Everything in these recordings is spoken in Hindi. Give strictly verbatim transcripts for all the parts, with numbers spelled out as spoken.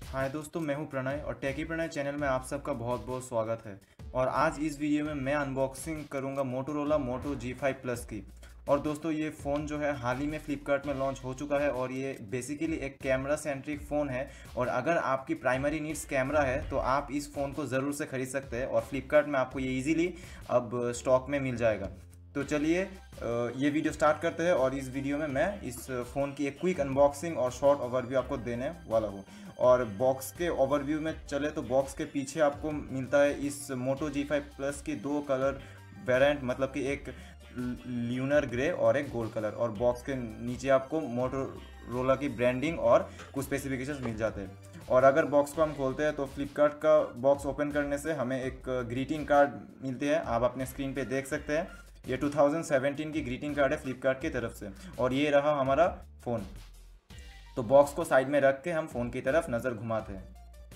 हाय दोस्तों, मैं हूं प्रणय और टेकी प्रणय चैनल में आप सबका बहुत बहुत स्वागत है। और आज इस वीडियो में मैं अनबॉक्सिंग करूंगा Motorola Moto G five plus की। और दोस्तों ये फ़ोन जो है हाल ही में फ्लिपकार्ट में लॉन्च हो चुका है और ये बेसिकली एक कैमरा सेंट्रिक फ़ोन है। और अगर आपकी प्राइमरी नीड्स कैमरा है तो आप इस फ़ोन को ज़रूर से ख़रीद सकते हैं और फ्लिपकार्ट में आपको ये ईज़िली अब स्टॉक में मिल जाएगा। तो चलिए ये वीडियो स्टार्ट करते हैं और इस वीडियो में मैं इस फ़ोन की एक क्विक अनबॉक्सिंग और शॉर्ट ओवरव्यू आपको देने वाला हूँ। और बॉक्स के ओवरव्यू में चले तो बॉक्स के पीछे आपको मिलता है इस मोटो जी फाइव प्लस की दो कलर वेरिएंट, मतलब कि एक ल्यूनर ग्रे और एक गोल्ड कलर। और बॉक्स के नीचे आपको मोटोरोला की ब्रांडिंग और कुछ स्पेसिफिकेशंस मिल जाते हैं। और अगर बॉक्स को हम खोलते हैं तो फ्लिपकार्ट का बॉक्स ओपन करने से हमें एक ग्रीटिंग कार्ड मिलती है, आप अपने स्क्रीन पे देख सकते हैं। ये टू थाउजेंड सेवेंटीन की ग्रीटिंग कार्ड है फ्लिपकार्ट की तरफ से। और ये रहा हमारा फ़ोन। तो बॉक्स को साइड में रख के हम फ़ोन की तरफ नज़र घुमाते हैं।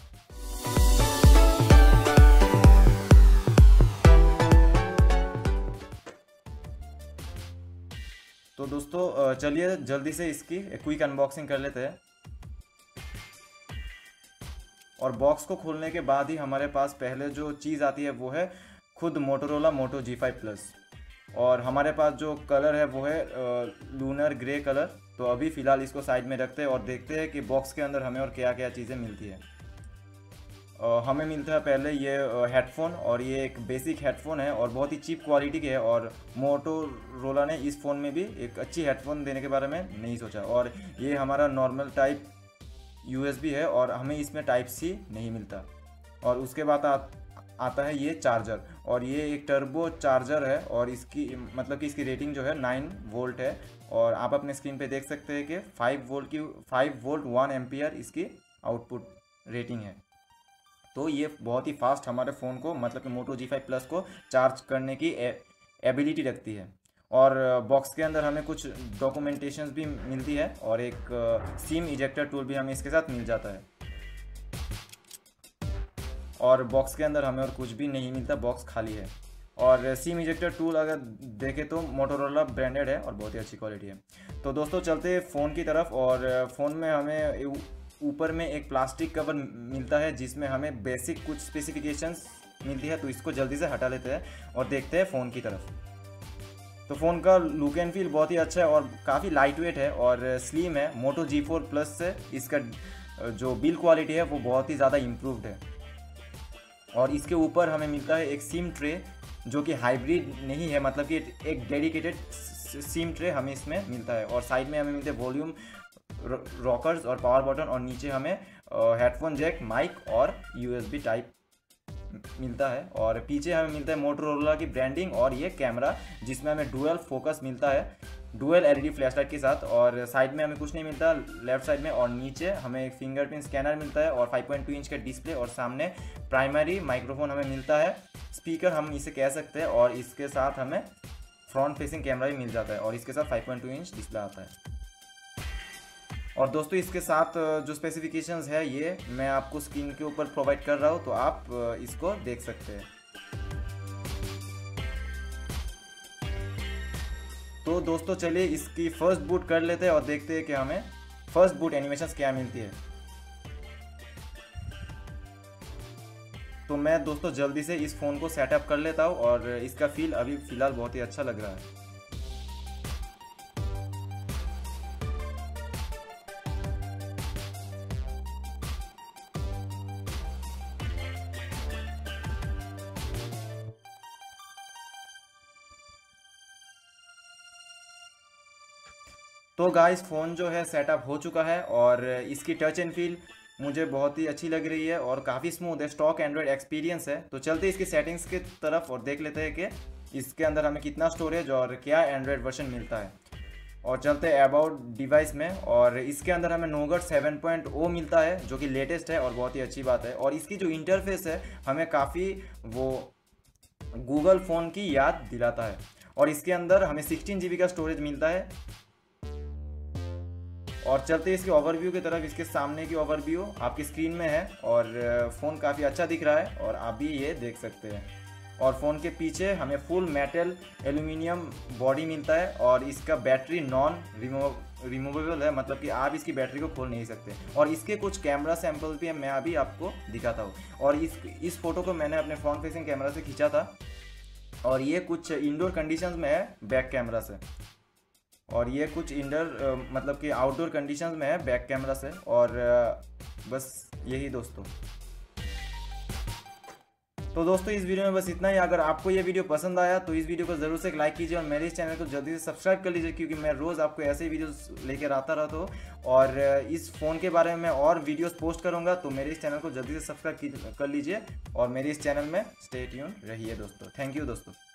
तो दोस्तों चलिए जल्दी से इसकी क्विक अनबॉक्सिंग कर लेते हैं। और बॉक्स को खोलने के बाद ही हमारे पास पहले जो चीज़ आती है वो है खुद Motorola Moto G five plus. और हमारे पास जो कलर है वो है लूनर ग्रे कलर। तो अभी फ़िलहाल इसको साइड में रखते हैं और देखते हैं कि बॉक्स के अंदर हमें और क्या क्या चीज़ें मिलती है। हमें मिलता है पहले ये हेडफोन, और ये एक बेसिक हेडफोन है और बहुत ही चीप क्वालिटी की है। और मोटोरोला ने इस फ़ोन में भी एक अच्छी हेडफोन देने के बारे में नहीं सोचा। और ये हमारा नॉर्मल टाइप यूएसबी है और हमें इसमें टाइप सी नहीं मिलता। और उसके बाद आ, आता है ये चार्जर, और ये एक टर्बो चार्जर है और इसकी मतलब कि इसकी रेटिंग जो है नाइन वोल्ट है। और आप अपने स्क्रीन पे देख सकते हैं कि फाइव वोल्ट की फाइव वोल्ट वन एम्पियर इसकी आउटपुट रेटिंग है। तो ये बहुत ही फास्ट हमारे फ़ोन को, मतलब कि मोटो जी फाइव प्लस को चार्ज करने की एबिलिटी रखती है। और बॉक्स के अंदर हमें कुछ डॉक्यूमेंटेशंस भी मिलती है और एक सिम इजेक्टर टूल भी हमें इसके साथ मिल जाता है। और बॉक्स के अंदर हमें और कुछ भी नहीं मिलता, बॉक्स खाली है। और सिम इजेक्टर टूल अगर देखें तो मोटोरोला ब्रांडेड है और बहुत ही अच्छी क्वालिटी है। तो दोस्तों चलते हैं फ़ोन की तरफ। और फ़ोन में हमें ऊपर में एक प्लास्टिक कवर मिलता है जिसमें हमें बेसिक कुछ स्पेसिफिकेशंस मिलती है। तो इसको जल्दी से हटा लेते हैं और देखते हैं फ़ोन की तरफ। तो फ़ोन का लुक एंड फील बहुत ही अच्छा है और काफ़ी लाइट वेट है और स्लिम है। मोटो जी फोर प्लस से इसका जो बिल्ड क्वालिटी है वो बहुत ही ज़्यादा इम्प्रूव्ड है। और इसके ऊपर हमें मिलता है एक सिम ट्रे जो कि हाइब्रिड नहीं है, मतलब कि एक डेडिकेटेड सिम ट्रे हमें इसमें मिलता है। और साइड में हमें मिलते हैं वॉल्यूम रॉकर्स और पावर बटन, और नीचे हमें हेडफोन जैक, माइक और यूएसबी टाइप मिलता है। और पीछे हमें मिलता है मोटोरोला की ब्रांडिंग और ये कैमरा जिसमें हमें डुअल फोकस मिलता है, डुअल एलईडी फ्लैशलाइट के साथ। और साइड में हमें कुछ नहीं मिलता लेफ्ट साइड में। और नीचे हमें एक फिंगरप्रिंट स्कैनर मिलता है और फाइव पॉइंट टू इंच का डिस्प्ले। और सामने प्राइमरी माइक्रोफोन हमें मिलता है, स्पीकर हम इसे कह सकते हैं। और इसके साथ हमें फ्रंट फेसिंग कैमरा भी मिल जाता है और इसके साथ five point two inch display आता है। और दोस्तों इसके साथ जो स्पेसिफिकेशंस है ये मैं आपको स्क्रीन के ऊपर प्रोवाइड कर रहा हूँ, तो आप इसको देख सकते हैं। तो दोस्तों चलिए इसकी फर्स्ट बूट कर लेते हैं और देखते हैं कि हमें फर्स्ट बूट एनिमेशंस क्या मिलती है। तो मैं दोस्तों जल्दी से इस फ़ोन को सेटअप कर लेता हूँ और इसका फील अभी फ़िलहाल बहुत ही अच्छा लग रहा है। तो गाइस फ़ोन जो है सेटअप हो चुका है और इसकी टच एंड फील मुझे बहुत ही अच्छी लग रही है और काफ़ी स्मूथ है, स्टॉक एंड्रॉयड एक्सपीरियंस है। तो चलते इसकी सेटिंग्स की तरफ और देख लेते हैं कि इसके अंदर हमें कितना स्टोरेज और क्या एंड्रॉयड वर्जन मिलता है। और चलते हैं अबाउट डिवाइस में, और इसके अंदर हमें नोगट सेवन पॉइंट ओ मिलता है जो कि लेटेस्ट है और बहुत ही अच्छी बात है। और इसकी जो इंटरफेस है हमें काफ़ी वो गूगल फ़ोन की याद दिलाता है। और इसके अंदर हमें सिक्सटीन जी बी का स्टोरेज मिलता है। और चलते इसके ओवरव्यू की तरफ। इसके सामने की ओवरव्यू आपकी स्क्रीन में है और फ़ोन काफ़ी अच्छा दिख रहा है और आप भी ये देख सकते हैं। और फ़ोन के पीछे हमें फुल मेटल एल्यूमिनियम बॉडी मिलता है और इसका बैटरी नॉन रिमूव रिमूवेबल है, मतलब कि आप इसकी बैटरी को खोल नहीं सकते। और इसके कुछ कैमरा सैंपल भी मैं अभी आपको दिखाता हूँ। और इस इस फोटो को मैंने अपने फ्रंट फेसिंग कैमरा से खींचा था और ये कुछ इंडोर कंडीशंस में है बैक कैमरा से, और ये कुछ इंडोर मतलब कि आउटडोर कंडीशंस में है बैक कैमरा से। और बस यही दोस्तों। तो दोस्तों इस वीडियो में बस इतना ही। अगर आपको ये वीडियो पसंद आया तो इस वीडियो को जरूर से एक लाइक कीजिए और मेरे इस चैनल को जल्दी से सब्सक्राइब कर लीजिए, क्योंकि मैं रोज़ आपको ऐसे ही वीडियोस लेकर आता रहता हूँ। और इस फ़ोन के बारे में मैं और वीडियोस पोस्ट करूँगा, तो मेरे इस चैनल को जल्दी से सब्सक्राइब कर लीजिए और मेरे इस चैनल में स्टे ट्यून रहिए दोस्तों। थैंक यू दोस्तों।